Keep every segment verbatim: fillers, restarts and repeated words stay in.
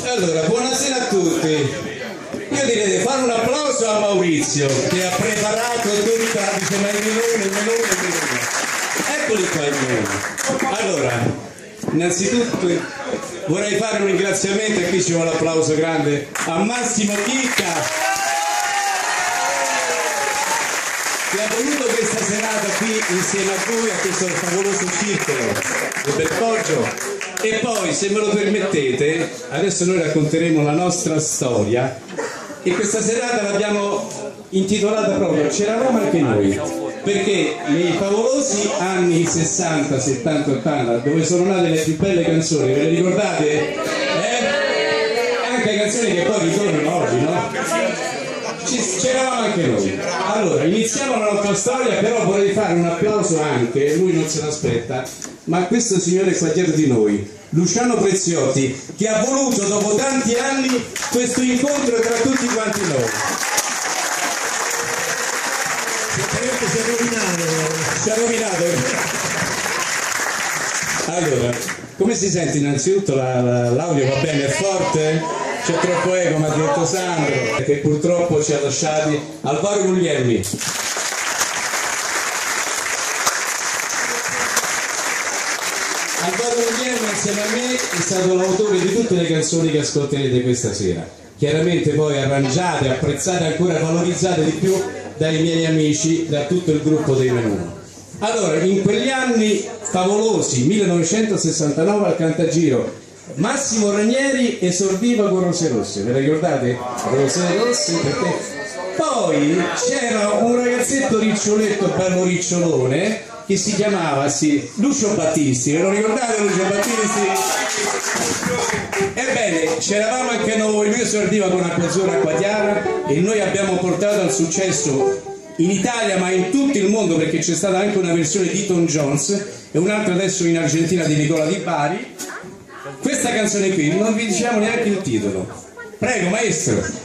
Allora, buonasera a tutti. Io direi di fare un applauso a Maurizio che ha preparato tutta, dice, ma il melone, il melone, il melone. Eccoli qua il melone. Allora, innanzitutto vorrei fare un ringraziamento a chi ci vuole l'applauso grande, a Massimo Chicca, che ha voluto questa serata qui insieme a voi, a questo favoloso circolo del Belpoggio. E poi, se me lo permettete, adesso noi racconteremo la nostra storia e questa serata l'abbiamo intitolata proprio C'eravamo anche noi, perché nei favolosi anni sessanta, settanta, ottanta, dove sono nate le più belle canzoni, ve le ricordate? Eh? Anche canzoni che poi ritornano oggi, no? C'eravamo anche noi. Allora, iniziamo la nostra storia, però vorrei fare un applauso anche, lui non se l'aspetta, ma a questo signore qua dietro di noi, Luciano Preziotti, che ha voluto dopo tanti anni questo incontro tra tutti quanti noi. Si è rovinato. Si è rovinato. Allora, come si sente innanzitutto? L'audio va bene, è forte? C'è troppo eco, mi ha detto Sandro, che purtroppo ci ha lasciati. Alvaro Guglielmi. Alvaro Guglielmi insieme a me è stato l'autore di tutte le canzoni che ascolterete questa sera. Chiaramente poi arrangiate, apprezzate, ancora valorizzate di più dai miei amici, da tutto il gruppo dei Menù. Allora, in quegli anni favolosi, millenovecentosessantanove al Cantagiro, Massimo Ranieri esordiva con Rose Rosse, ve la ricordate? Rose Rosse, perché poi c'era un ragazzetto riccioletto, bello ricciolone, che si chiamava sì, Lucio Battisti, ve lo ricordate Lucio Battisti? Ebbene, c'eravamo anche noi, lui esordiva con Acquazzurra Acquatiara e noi abbiamo portato al successo in Italia ma in tutto il mondo, perché c'è stata anche una versione di Tom Jones e un'altra adesso in Argentina di Nicola Di Bari. Questa canzone qui non vi diciamo neanche il titolo. Prego maestro.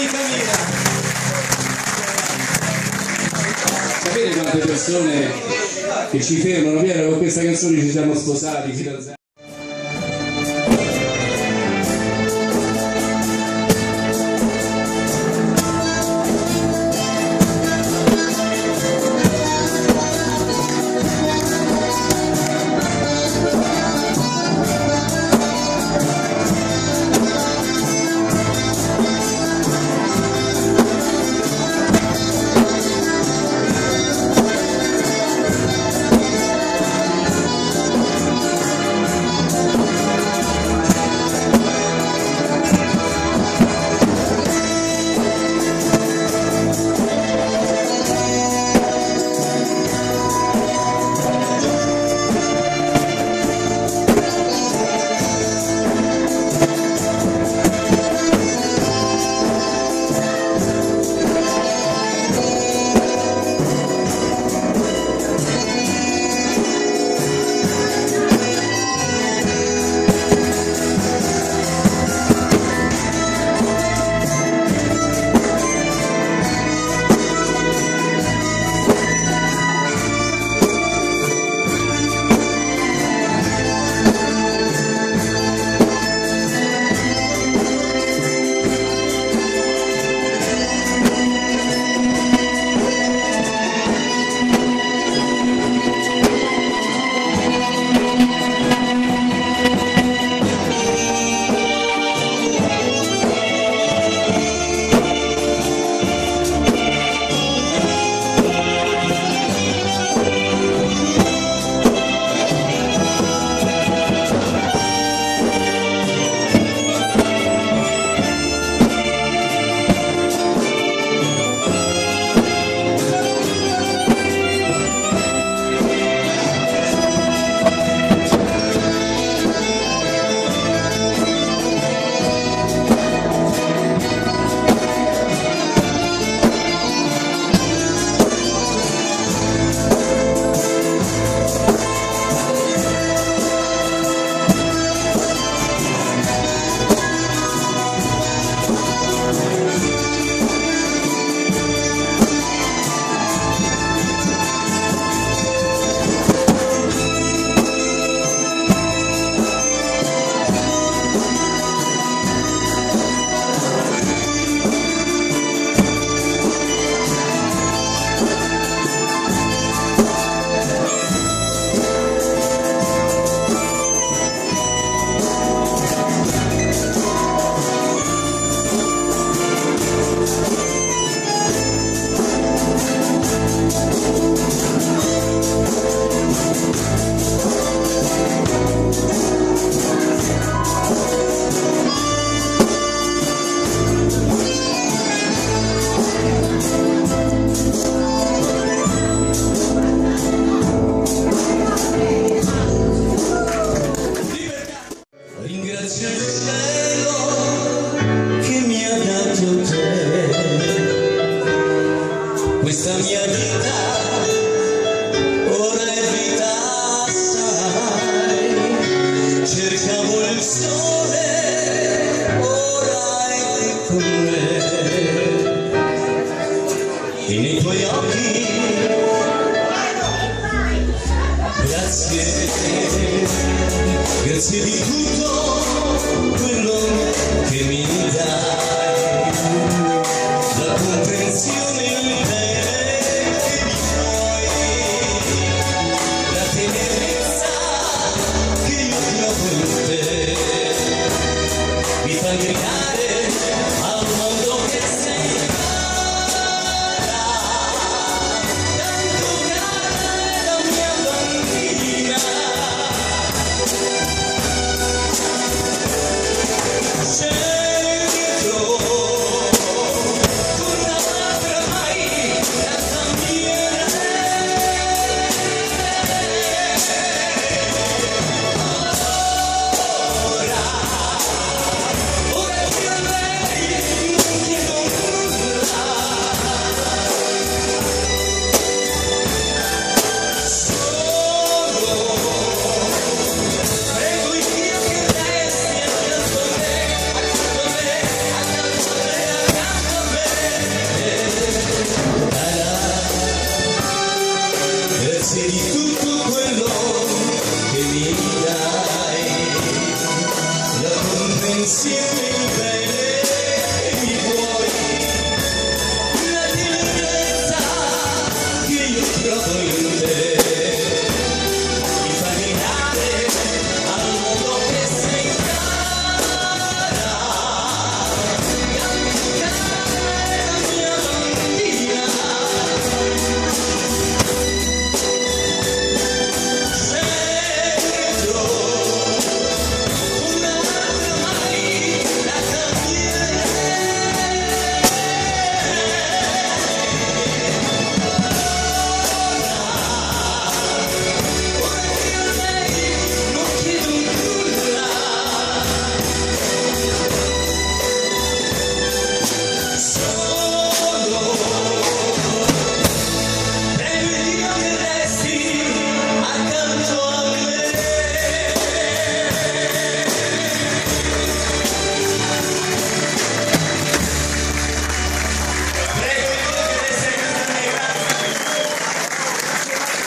amica mia. Sapete quante persone che ci fermano, Piero, con questa canzone ci siamo sposati, fidanzati. Questa mia vita ora è vita assai, cercavo il sole, ora è con me, e nei tuoi occhi, grazie, grazie di tutto quello che mi dai, la comprensione. Mi fa gridare al mondo che sei cara, tanto cara è la mia bambina.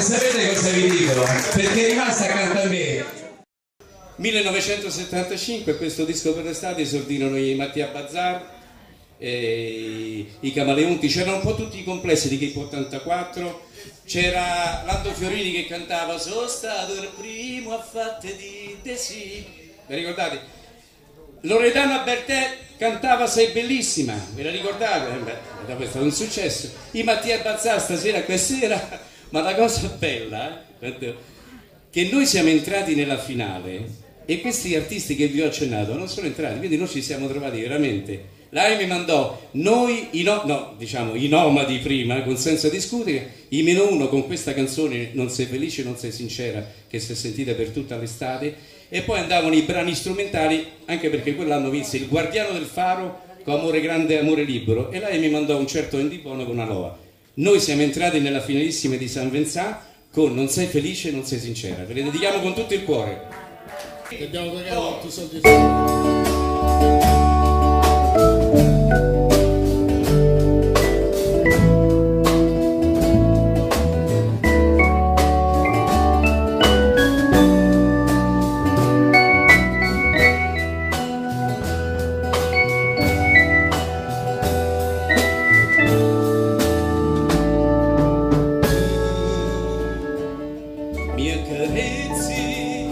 sapete cosa vi dico? Perché è rimasta accanto a me. millenovecentosettantacinque, questo disco per l'estate esordirono i Mattia Bazzar, eh, i Camaleonti, c'erano un po' tutti i complessi di Cape ottantaquattro, c'era Lando Fiorini che cantava "Sono stato il primo a fatte di de sì", vi ricordate? Loredana Bertè cantava "Sei bellissima", ve la ricordate? Eh beh, questo è un successo. I Mattia Bazzar stasera quest'era, ma la cosa bella eh, che noi siamo entrati nella finale e questi artisti che vi ho accennato non sono entrati, quindi noi ci siamo trovati veramente. Lei mi mandò noi, i no, no, diciamo i nomadi prima, con Senza Discutere, i meno uno con questa canzone "Non sei felice, non sei sincera", che si è sentita per tutta l'estate, e poi andavano i brani strumentali, anche perché quell'anno vinse Il Guardiano del Faro con Amore Grande e Amore Libero, e lei mi mandò un certo Andy Bono con Aloha. Noi siamo entrati nella finalissima di San Vincent con "Non sei felice, non sei sincera", ve le dedichiamo con tutto il cuore. Ti abbiamo pagato tutti i soldi. Mi accarezzi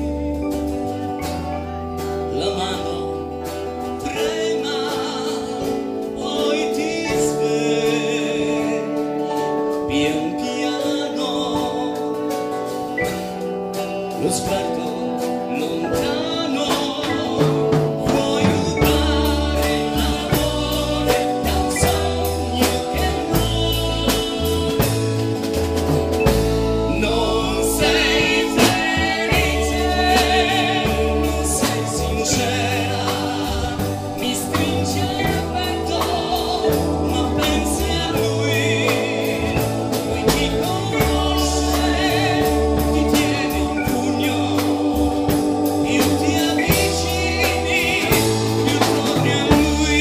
la mano, trema, poi ti svegli pian piano, lo sguardo lontano, vuoi rubare l'amore da un sogno che muore. Non sei felice, non sei sincera, mi stringe il petto, ma pensi a lui, lui ti conosce, ti tiene in pugno, più ti avvicini, più torni a lui.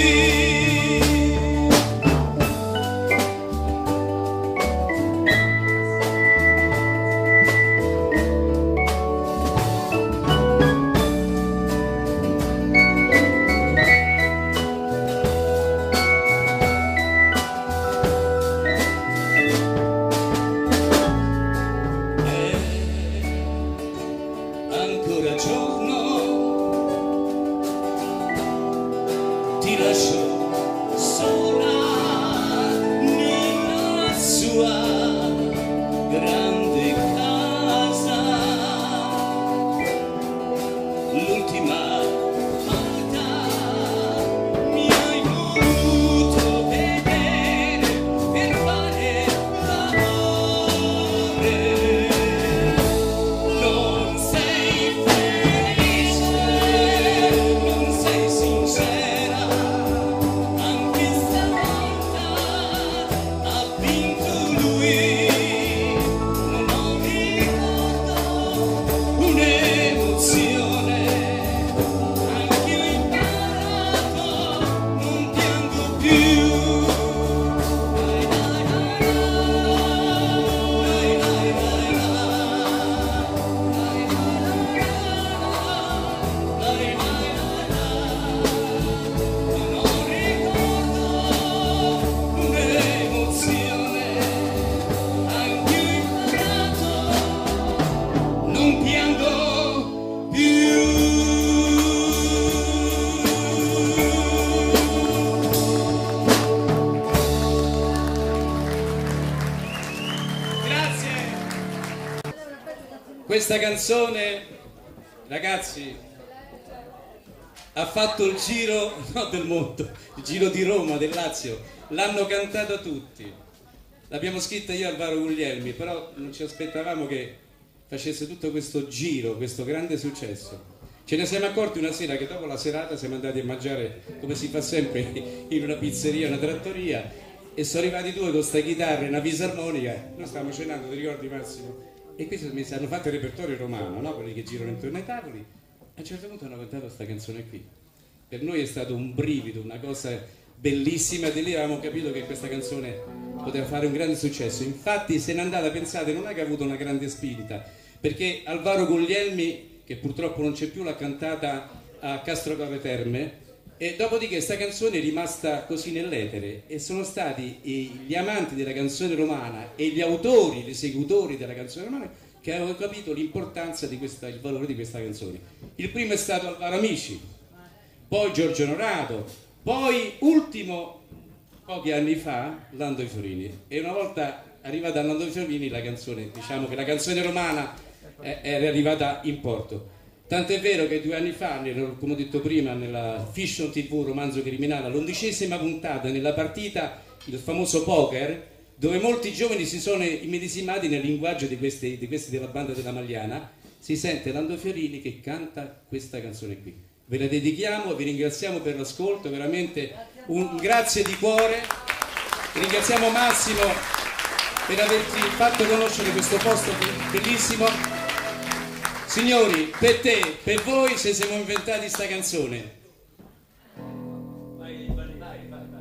Ancora giorno ti lascio sola nella sua grande casa, l'ultima volta mi hai voluto vedere per fare l'amore. Non sei felice, non sei sincera, anche stavolta ha vinto lui. Non ho ricordo un'emozione, anche io ho imparato, non piango più. Dai, dai, dai, dai, dai, dai, non ricordo un'emozione, anche io ho imparato, non piango più. Grazie. Questa canzone, ragazzi, ha fatto il giro, no, del mondo, il giro di Roma, del Lazio, l'hanno cantata tutti. L'abbiamo scritta io e Alvaro Guglielmi, però non ci aspettavamo che facesse tutto questo giro, questo grande successo. Ce ne siamo accorti una sera che dopo la serata siamo andati a mangiare, come si fa sempre, in una pizzeria, una trattoria, e sono arrivati due con sta chitarra e una fisarmonica. Noi stavamo cenando, ti ricordi Massimo? E questi mi hanno fatto il repertorio romano, no? Quelli che girano intorno ai tavoli. A un certo punto hanno cantato questa canzone qui. Per noi è stato un brivido, una cosa bellissima, e di lì avevamo capito che questa canzone poteva fare un grande successo. Infatti se n'è andata, pensate, non è che ha avuto una grande spinta, perché Alvaro Guglielmi, che purtroppo non c'è più, l'ha cantata a Castrocave Terme, e dopodiché questa canzone è rimasta così nell'etere, e sono stati gli amanti della canzone romana e gli autori, gli esecutori della canzone romana che avevano capito l'importanza di questa, il valore di questa canzone. Il primo è stato Alvaro Amici, poi Giorgio Onorato, poi ultimo pochi anni fa Lando Fiorini, e una volta arrivata a Lando Fiorini la canzone, diciamo che la canzone romana era arrivata in porto. Tanto è vero che due anni fa, come ho detto prima, nella Fiction tivù Romanzo Criminale, all'undicesima puntata, nella partita, il famoso poker, dove molti giovani si sono immedesimati nel linguaggio di questi, di questi della banda della Magliana, si sente Lando Fiorini che canta questa canzone qui. Ve la dedichiamo, vi ringraziamo per l'ascolto, veramente un grazie di cuore. Ringraziamo Massimo per averci fatto conoscere questo posto bellissimo. Signori, per te, per voi ci siamo inventati sta canzone. Vai, vai, vai, vai, vai.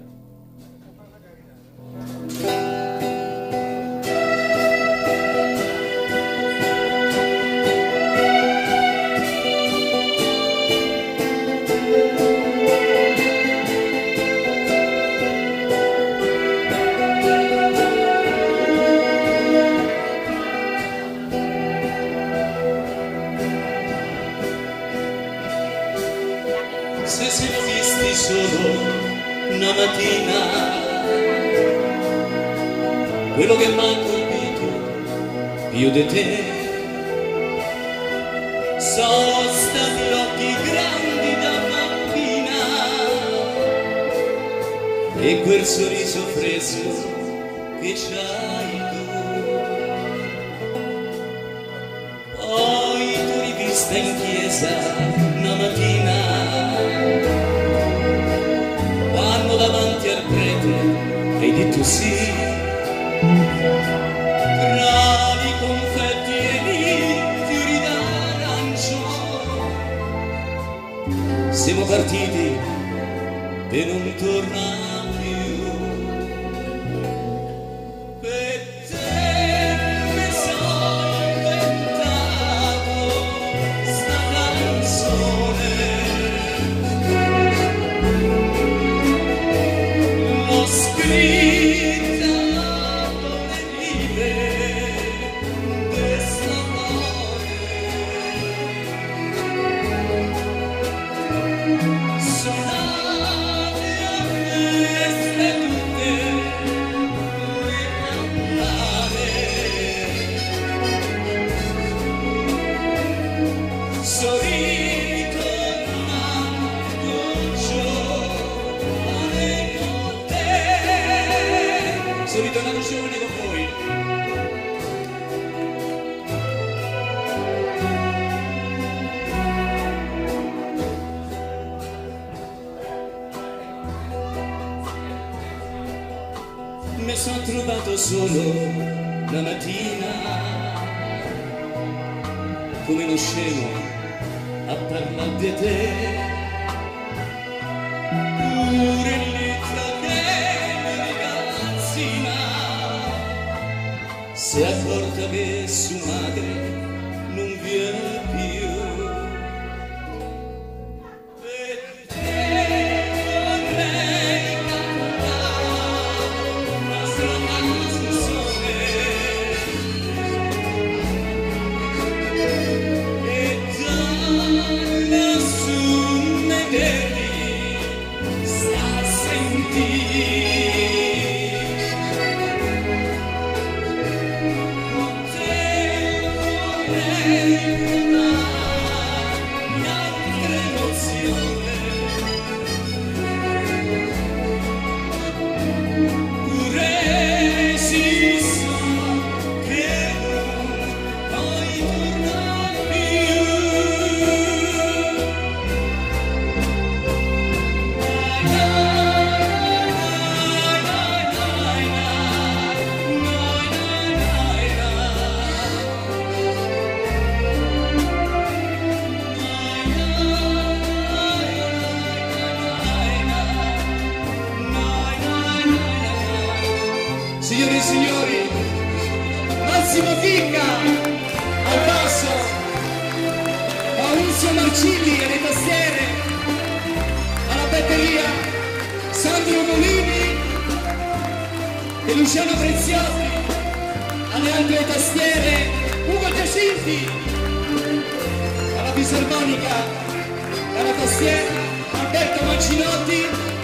Se siamo visti solo una mattina, quello che mi ha colpito più di te sono stati gli occhi grandi da bambina e quel sorriso fresco che c'hai tu. Poi tu rivista in chiesa una mattina, quando davanti al prete hai detto sì, tra i confetti e i fiori d'arancio siamo partiti e non torniamo più. Per te mi sono inventato sta canzone, scritta nelle rive d'est'amore, suonate a me tutte le campane, sorrito tornando giovane con te. Sono ritornato giovane con voi. Mi sono trovato solo la mattina, come uno scemo a parlare di te, pure lì tra te si è accorta che sua madre non viene più. Per te vorrei cantare una strana canzone e dalla su vederli sta a sentire. Massimo Ficca al basso, Maurizio Marcilli alle tastiere, alla batteria Sandro Molini e Luciano Preziosi alle altre tastiere, Ugo Giacinti alla fisarmonica, alla tastiera Alberto Mancinotti